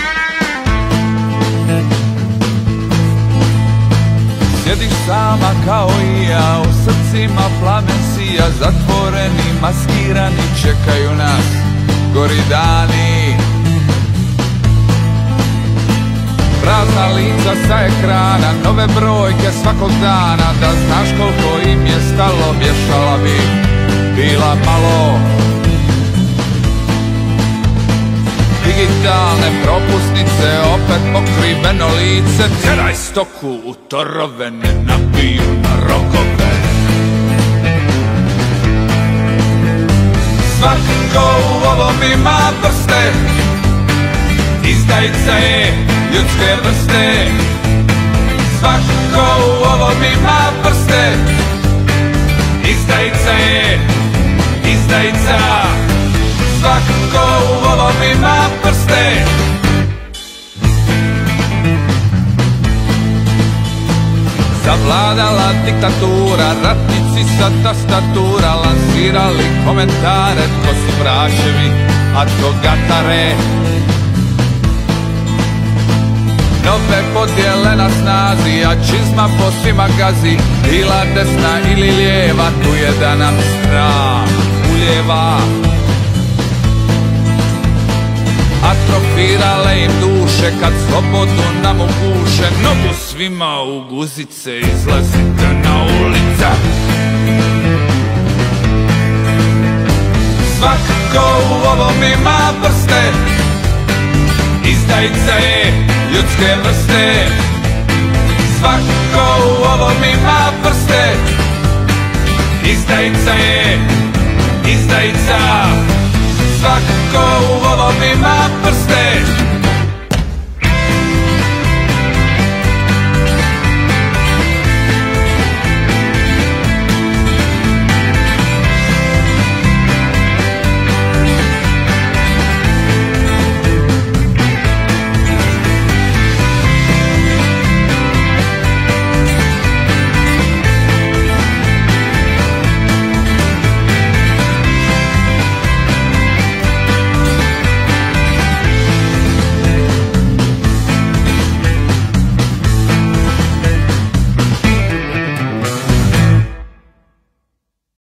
Sjediš sama kao i ja, u srcima plamen sija, zatvoreni, maskirani, čekaju nas gori dani. Prazna lica sa ekrana, nove brojke svakog dana, da znaš koliko im je stalo, vješala bi bila malo. Digitalne propusnice, opet pokriveno lice, tjeraj stoku u torove, ne nabiju na rogove. Svako u ovom ima prste, izdajica je ljudske vrste. Svako u ovom ima prste, izdajica je, izdajica. Svako u ovom ima prste. Zavladala diktatura, ratnici sa tastatura lansirali komentare, tko su vraćevi, a tko gatare. Nove podjele na snazi, a čizma po svima gazi, bila desna ili lijeva, tu je da nam strah uljeva. Atrofirale im duše, kad slobodu nam uguše, nogu svima u guzice, izlazite na ulice. Svako u ovom ima prste, izdajica je ljudske vrste. Svako u ovom ima prste, izdajica je, izdajica. Svako u ovom ima prste.